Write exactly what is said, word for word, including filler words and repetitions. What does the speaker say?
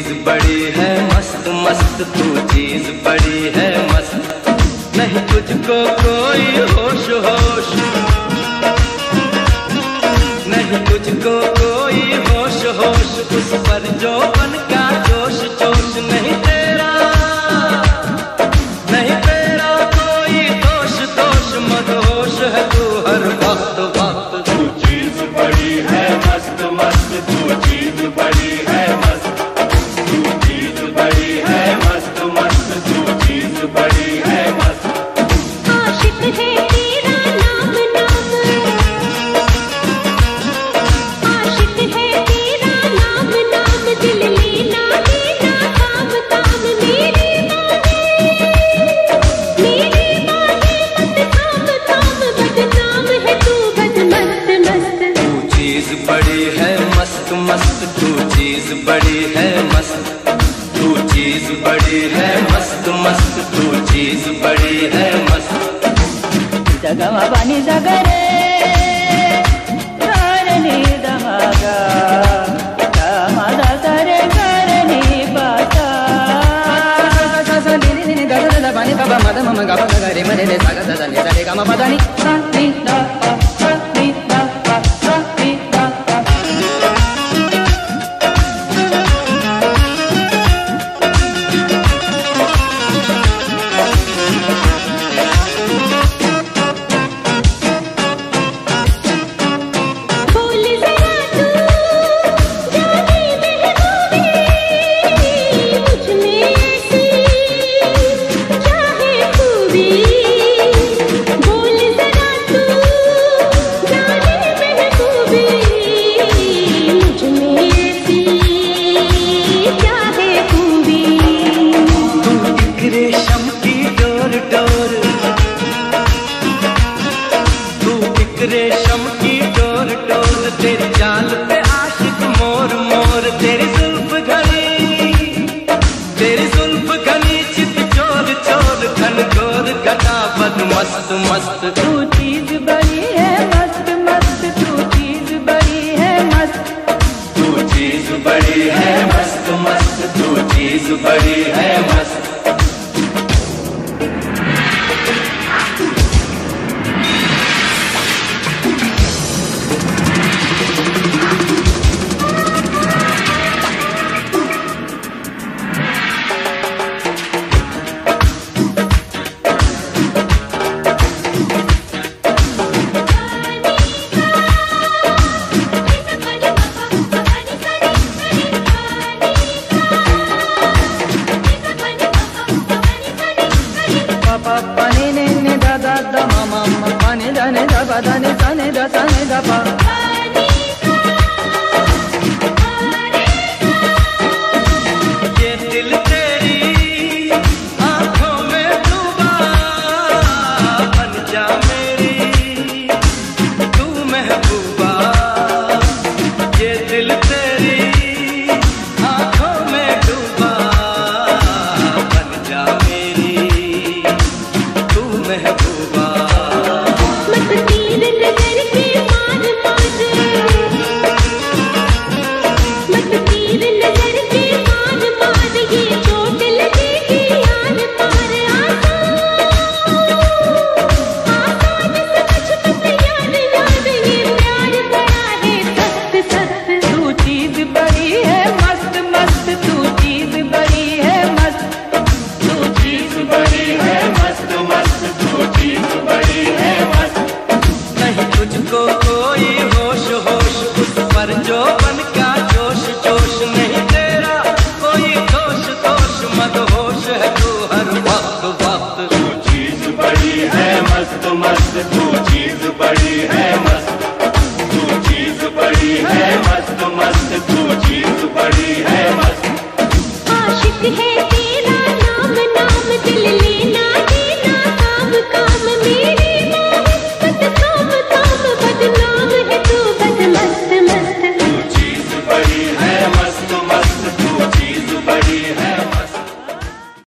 बड़ी है मस्त मस्त, तू चीज बड़ी है मस्त। नहीं तुझको कोई होश होश, नहीं तुझको कोई होश होश, उस पर जो बन का जोश जोश। नहीं तेरा नहीं तेरा कोई दोष दोष, मदहोश है तू हर वक्त वक्त। तू चीज बड़ी है मस्त मस्त, तू चीज बड़ी है मस्त, तू चीज बड़ी है मस्त मस्त, तू चीज बड़ी है मस्त। आशिक है तेरा नाम नाम, आशिक है तेरा नाम नाम, दिल लेना देना काम काम। मेरी बाहें मेरी बाहें मत थाम थाम, बदनाम है तू बदमस्त मस्त। तू चीज बड़ी है मस्त मस्त, तू चीज बड़ी है मस्त, तू चीज बड़ी है मस्त मस्त, तू चीज बड़ी है मस्त। जगमा पानी जगरे करनी दमागा, दमादा सरे करनी पाता। नी नी नी दा दा दा पानी बाबा मद मम गा गा गा रे मरे रे सा गा दा दा नी सा रे गा म पा दा नी सा नी दा पा सा नी दा पा सा नी दा पा। बोल जरा तू जाने महबूबी, मुझ में ऐसी क्या है खूबी। बोल जरा तू जाने महबूबी, मुझ में ऐसी क्या है खूबी। तू एक रेशम की डोर डोर, तू एक रेशम की डोर डोर, तेरी चाल पे आशिक मोर मोर। तेरी जुल्फ घनी तेरी जुल्फ घनी चित चोर चोर, घन घोर घटा बद मस्त मस्त। तू चीज बड़ी है मस्त मस्त, तू चीज बड़ी है मस्त। तू चीज बड़ी है मस्त मस्त, तू चीज बड़ी है मस्त। पापा पानी ने ने दा दा दा मा मा मा, पानी दा ने दा बा दा ने सा ने दा सा ने दा पा